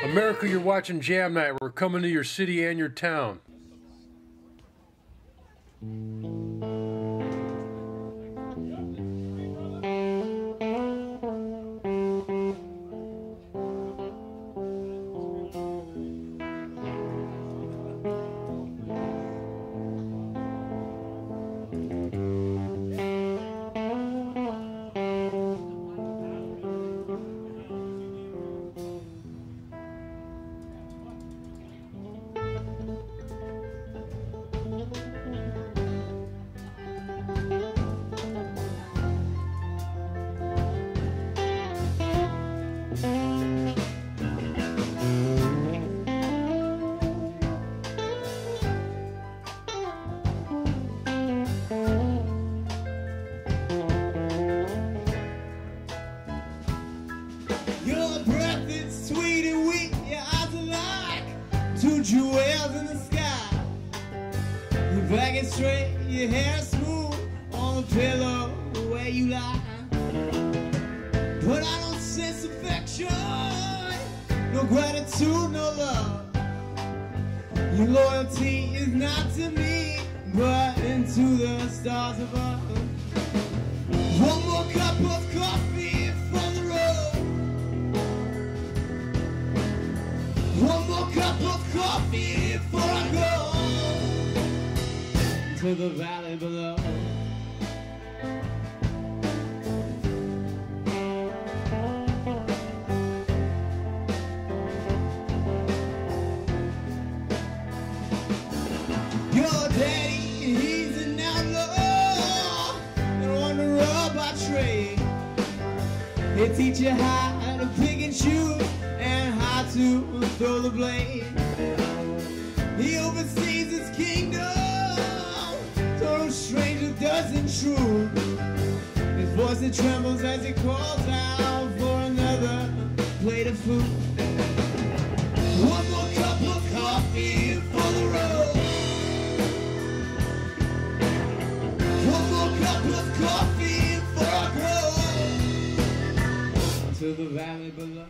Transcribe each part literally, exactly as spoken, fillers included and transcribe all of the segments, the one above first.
America, you're watching Jam Night. We're coming to your city and your town. Your breath is sweet and weak, your eyes are like two jewels in the sky. Your back is straight, your hair is smooth on the pillow where you lie. But I don't sense affection, no gratitude, no love. Your loyalty is not to me, but into the stars above. One more cup of coffee for the road. One more cup of coffee before I go to the valley below. Your daddy, he's an outlaw, and on the road by trade. He'll teach you how to pick and choose and how to throw the blade. He oversees his kingdom, so no stranger doesn't intrude. His voice it trembles as he calls out for another plate of food. One more cup of coffee for the road. One more cup of coffee before I go to the valley below.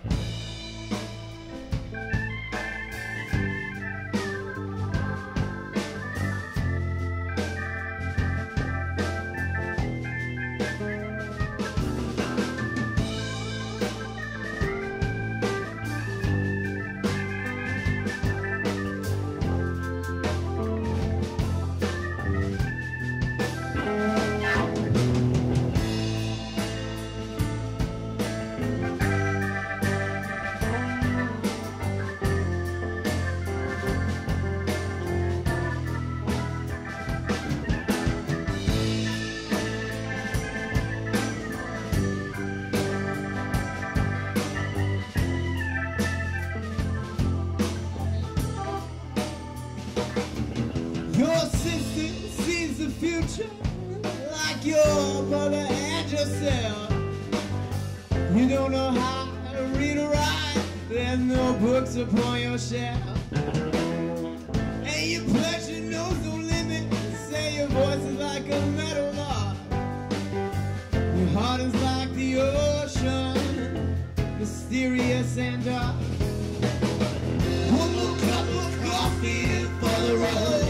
Your sister sees the future like your brother and yourself. You don't know how to read or write, there's no books upon your shelf. And your pleasure knows no limit, say your voice is like a metal log. Your heart is like the ocean, mysterious and dark. One more cup of coffee for the road.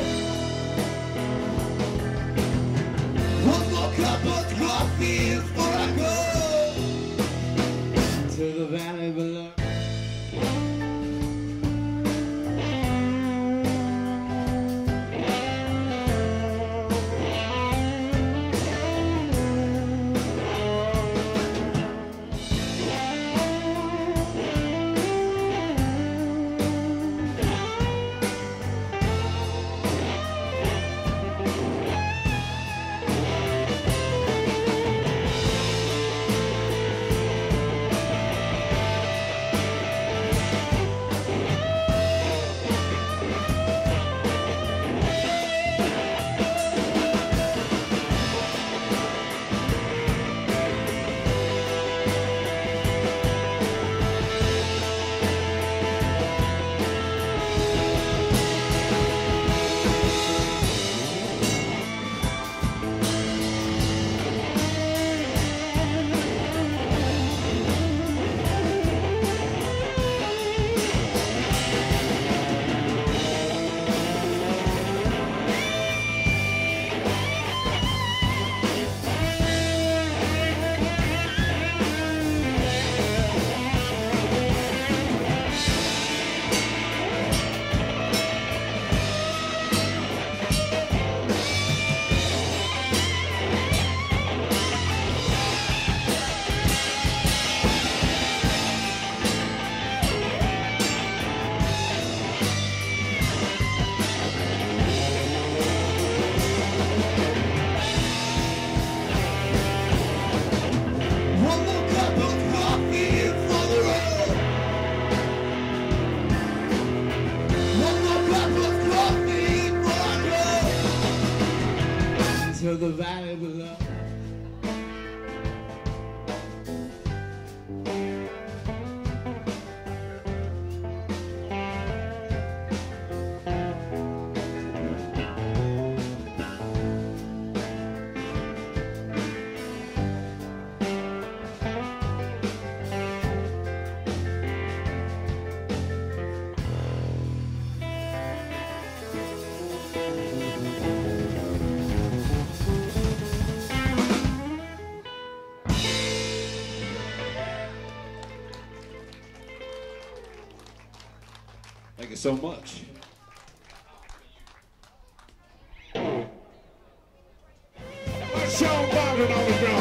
One more cup of coffee before I go to the valley below. Thank you so much. Sean Baldwin on the drum.